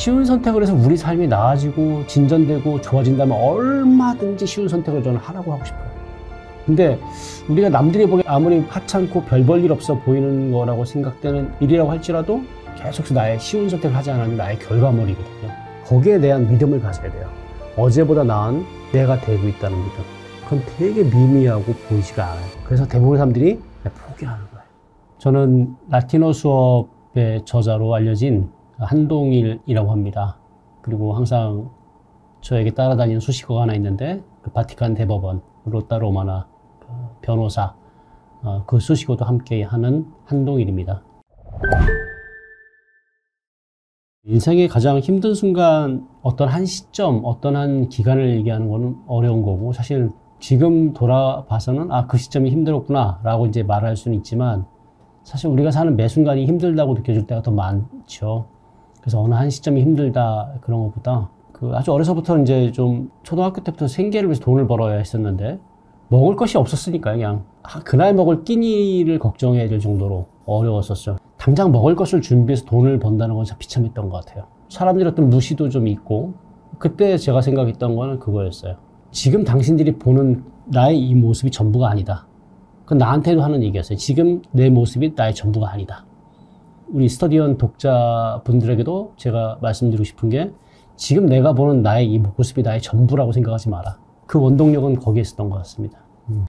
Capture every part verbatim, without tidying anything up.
쉬운 선택을 해서 우리 삶이 나아지고 진전되고 좋아진다면 얼마든지 쉬운 선택을 저는 하라고 하고 싶어요. 근데 우리가 남들이 보기에 아무리 하찮고 별 볼 일 없어 보이는 거라고 생각되는 일이라고 할지라도 계속 나의 쉬운 선택을 하지 않으면 나의 결과물이거든요. 거기에 대한 믿음을 가져야 돼요. 어제보다 나은 내가 되고 있다는 믿음. 그건 되게 미미하고 보이지가 않아요. 그래서 대부분의 사람들이 포기하는 거예요. 저는 라틴어 수업의 저자로 알려진 한동일이라고 합니다. 그리고 항상 저에게 따라다니는 수식어가 하나 있는데 그 바티칸 대법원, 로타 로마나 그 변호사, 어, 그 수식어도 함께 하는 한동일입니다. 인생의 가장 힘든 순간, 어떤 한 시점, 어떤 한 기간을 얘기하는 거는 어려운 거고, 사실 지금 돌아봐서는 아, 그 시점이 힘들었구나 라고 이제 말할 수는 있지만, 사실 우리가 사는 매 순간이 힘들다고 느껴질 때가 더 많죠. 그래서 어느 한 시점이 힘들다 그런 것보다 그 아주 어려서부터 이제 좀 초등학교 때부터 생계를 위해서 돈을 벌어야 했었는데 먹을 것이 없었으니까 그냥 그날 먹을 끼니를 걱정해야 될 정도로 어려웠었죠. 당장 먹을 것을 준비해서 돈을 번다는 건 참 비참했던 것 같아요. 사람들의 어떤 무시도 좀 있고, 그때 제가 생각했던 거는 그거였어요. 지금 당신들이 보는 나의 이 모습이 전부가 아니다. 그건 나한테도 하는 얘기였어요. 지금 내 모습이 나의 전부가 아니다. 우리 스터디언 독자분들에게도 제가 말씀드리고 싶은 게, 지금 내가 보는 나의 이 모습이 나의 전부라고 생각하지 마라. 그 원동력은 거기에 있었던 것 같습니다. 음.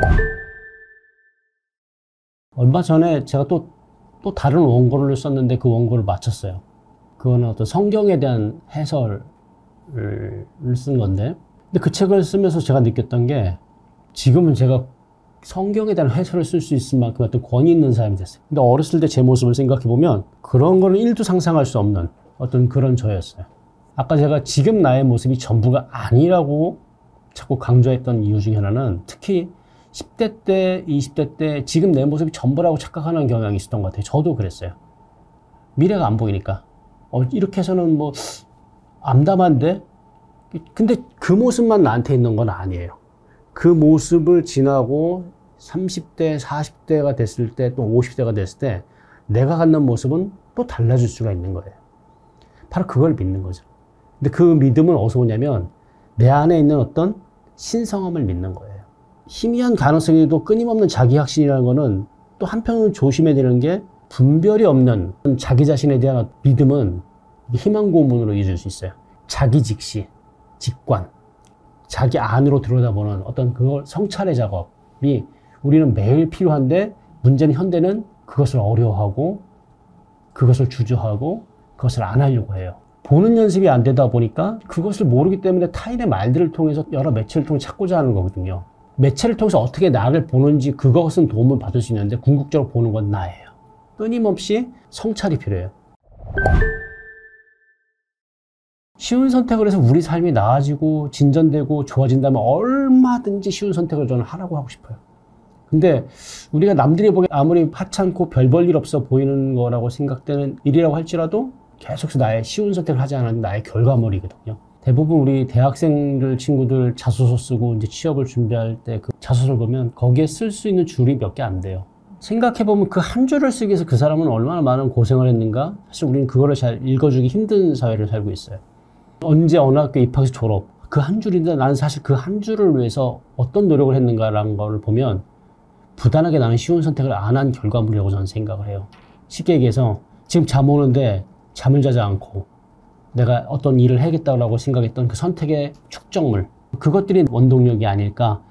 얼마 전에 제가 또, 또 다른 원고를 썼는데 그 원고를 마쳤어요. 그거는 어떤 성경에 대한 해설을 쓴 건데, 근데 그 책을 쓰면서 제가 느꼈던 게, 지금은 제가 성경에 대한 해설을 쓸 수 있을 만큼 어떤 권위 있는 사람이 됐어요. 근데 어렸을 때 제 모습을 생각해보면 그런 거는 일도 상상할 수 없는 어떤 그런 저였어요. 아까 제가 지금 나의 모습이 전부가 아니라고 자꾸 강조했던 이유 중에 하나는, 특히 십 대 때, 이십 대 때 지금 내 모습이 전부라고 착각하는 경향이 있었던 것 같아요. 저도 그랬어요. 미래가 안 보이니까. 어, 이렇게 해서는 뭐 암담한데? 근데 그 모습만 나한테 있는 건 아니에요. 그 모습을 지나고 삼십 대, 사십 대가 됐을 때, 또 오십 대가 됐을 때 내가 갖는 모습은 또 달라질 수가 있는 거예요. 바로 그걸 믿는 거죠. 근데 그 믿음은 어디서 오냐면 내 안에 있는 어떤 신성함을 믿는 거예요. 희미한 가능성에도 끊임없는 자기 확신이라는 거는 또 한편으로 조심해야 되는 게, 분별이 없는 자기 자신에 대한 믿음은 희망 고문으로 이어질 수 있어요. 자기 직시, 직관, 자기 안으로 들여다보는 어떤 그걸 성찰의 작업이 우리는 매일 필요한데, 문제는 현대는 그것을 어려워하고 그것을 주저하고 그것을 안 하려고 해요. 보는 연습이 안 되다 보니까 그것을 모르기 때문에 타인의 말들을 통해서 여러 매체를 통해 찾고자 하는 거거든요. 매체를 통해서 어떻게 나를 보는지 그것은 도움을 받을 수 있는데, 궁극적으로 보는 건 나예요. 끊임없이 성찰이 필요해요. 쉬운 선택을 해서 우리 삶이 나아지고 진전되고 좋아진다면 얼마든지 쉬운 선택을 저는 하라고 하고 싶어요. 근데 우리가 남들이 보기에 아무리 하찮고 별 볼 일 없어 보이는 거라고 생각되는 일이라고 할지라도 계속 나의 쉬운 선택을 하지 않으면 나의 결과물이거든요. 대부분 우리 대학생들 친구들 자소서 쓰고 이제 취업을 준비할 때 그 자소서를 보면 거기에 쓸 수 있는 줄이 몇 개 안 돼요. 생각해보면 그 한 줄을 쓰기 위해서 그 사람은 얼마나 많은 고생을 했는가? 사실 우리는 그거를 잘 읽어주기 힘든 사회를 살고 있어요. 언제 어느 학교 입학해서 졸업, 그 한 줄인데 나는 사실 그 한 줄을 위해서 어떤 노력을 했는가라는 걸 보면 부단하게 나는 쉬운 선택을 안 한 결과물이라고 저는 생각을 해요. 쉽게 얘기해서 지금 잠 오는데 잠을 자지 않고 내가 어떤 일을 해야겠다고 생각했던 그 선택의 축적물, 그것들이 원동력이 아닐까.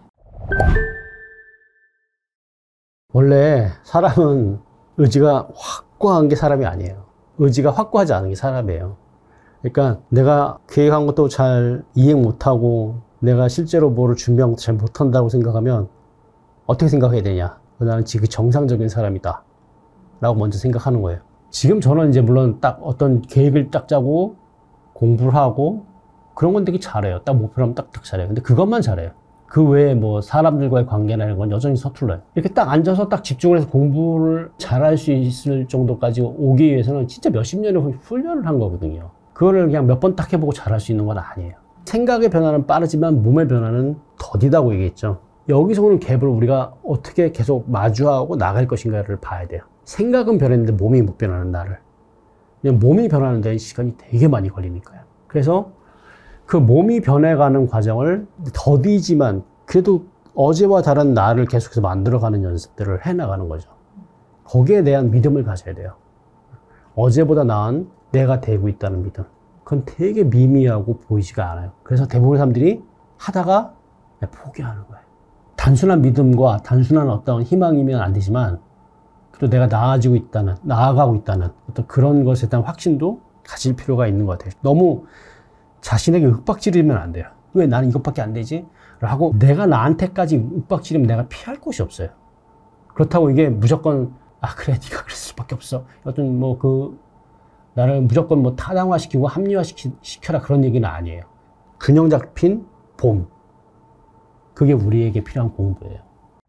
원래 사람은 의지가 확고한 게 사람이 아니에요. 의지가 확고하지 않은 게 사람이에요. 그러니까 내가 계획한 것도 잘 이행 못하고 내가 실제로 뭐를 준비한 것도 잘 못한다고 생각하면 어떻게 생각해야 되냐? 나는 지금 정상적인 사람이다 라고 먼저 생각하는 거예요. 지금 저는 이제 물론 딱 어떤 계획을 딱 짜고 공부를 하고 그런 건 되게 잘해요. 딱 목표라면 딱딱 잘해요. 근데 그것만 잘해요. 그 외에 뭐 사람들과의 관계나 이런 건 여전히 서툴러요. 이렇게 딱 앉아서 딱 집중을 해서 공부를 잘할 수 있을 정도까지 오기 위해서는 진짜 몇십 년의 훈련을 한 거거든요. 그거를 그냥 몇 번 딱 해보고 잘할 수 있는 건 아니에요. 생각의 변화는 빠르지만 몸의 변화는 더디다고 얘기했죠. 여기서 오는 갭을 우리가 어떻게 계속 마주하고 나갈 것인가를 봐야 돼요. 생각은 변했는데 몸이 못 변하는 나를. 몸이 변하는 데 시간이 되게 많이 걸리니까요. 그래서 그 몸이 변해가는 과정을 더디지만 그래도 어제와 다른 나를 계속해서 만들어가는 연습들을 해나가는 거죠. 거기에 대한 믿음을 가져야 돼요. 어제보다 나은 내가 되고 있다는 믿음. 그건 되게 미미하고 보이지가 않아요. 그래서 대부분 사람들이 하다가 포기하는 거예요. 단순한 믿음과 단순한 어떤 희망이면 안 되지만 그래도 내가 나아지고 있다는, 나아가고 있다는 어떤 그런 것에 대한 확신도 가질 필요가 있는 것 같아요. 너무 자신에게 윽박지르면 안 돼요. 왜 나는 이것밖에 안 되지? 하고 내가 나한테까지 윽박지르면 내가 피할 곳이 없어요. 그렇다고 이게 무조건 아 그래 네가 그랬을 수밖에 없어. 어떤 뭐 그 나를 무조건 뭐 타당화시키고 합리화시켜라 그런 얘기는 아니에요. 균형 잡힌 봄. 그게 우리에게 필요한 공부예요.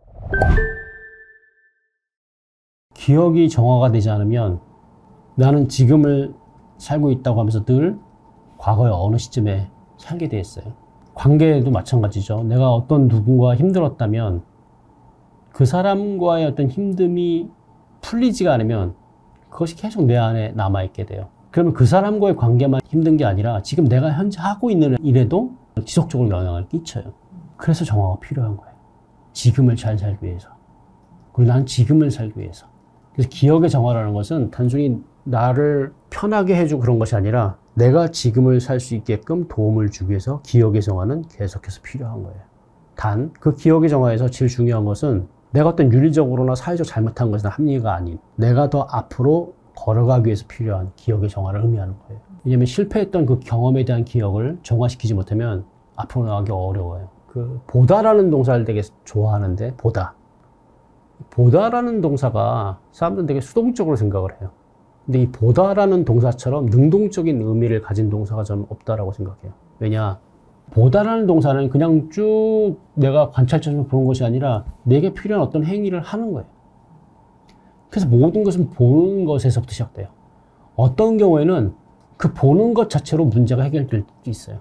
기억이 정화가 되지 않으면 나는 지금을 살고 있다고 하면서 늘 과거의 어느 시점에 살게 돼 있어요. 관계도 마찬가지죠. 내가 어떤 누군가와 힘들었다면 그 사람과의 어떤 힘듦이 풀리지가 않으면 그것이 계속 내 안에 남아있게 돼요. 그러면 그 사람과의 관계만 힘든 게 아니라 지금 내가 현재 하고 있는 일에도 지속적으로 영향을 끼쳐요. 그래서 정화가 필요한 거예요. 지금을 잘 살기 위해서. 그리고 난 지금을 살기 위해서. 그래서 기억의 정화라는 것은 단순히 나를 편하게 해주고 그런 것이 아니라 내가 지금을 살 수 있게끔 도움을 주기 위해서 기억의 정화는 계속해서 필요한 거예요. 단, 그 기억의 정화에서 제일 중요한 것은 내가 어떤 윤리적으로나 사회적 잘못한 것이나 합리가 아닌 내가 더 앞으로 걸어가기 위해서 필요한 기억의 정화를 의미하는 거예요. 왜냐하면 실패했던 그 경험에 대한 기억을 정화시키지 못하면 앞으로 나가기 어려워요. 그 보다라는 동사를 되게 좋아하는데 보다. 보다라는 동사가 사람들은 되게 수동적으로 생각을 해요. 근데 이 보다라는 동사처럼 능동적인 의미를 가진 동사가 저는 없다라고 생각해요. 왜냐? 보다라는 동사는 그냥 쭉 내가 관찰점을 보는 것이 아니라 내게 필요한 어떤 행위를 하는 거예요. 그래서 모든 것은 보는 것에서부터 시작돼요. 어떤 경우에는 그 보는 것 자체로 문제가 해결될 수도 있어요.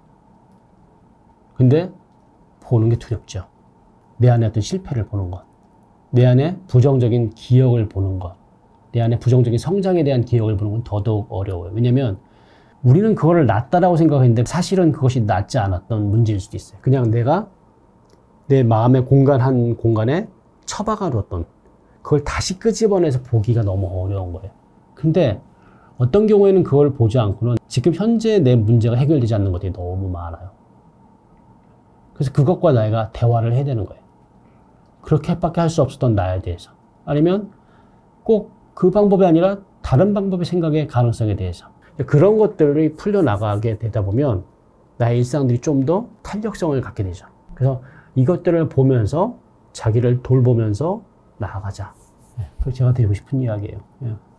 근데 보는 게 두렵죠. 내 안에 어떤 실패를 보는 것. 내 안에 부정적인 기억을 보는 것. 내 안에 부정적인 성장에 대한 기억을 보는 건 더더욱 어려워요. 왜냐면 우리는 그거를 낫다라고 생각했는데 사실은 그것이 낫지 않았던 문제일 수도 있어요. 그냥 내가 내 마음의 공간 한 공간에 처박아 뒀던 그걸 다시 끄집어내서 보기가 너무 어려운 거예요. 근데 어떤 경우에는 그걸 보지 않고는 지금 현재 내 문제가 해결되지 않는 것들이 너무 많아요. 그래서 그것과 내가 대화를 해야 되는 거예요. 그렇게밖에 할 수 없었던 나에 대해서. 아니면 꼭 그 방법이 아니라 다른 방법의 생각의 가능성에 대해서. 그런 것들이 풀려나가게 되다 보면 나의 일상들이 좀 더 탄력성을 갖게 되죠. 그래서 이것들을 보면서 자기를 돌보면서 나아가자. 그게 제가 드리고 싶은 이야기예요.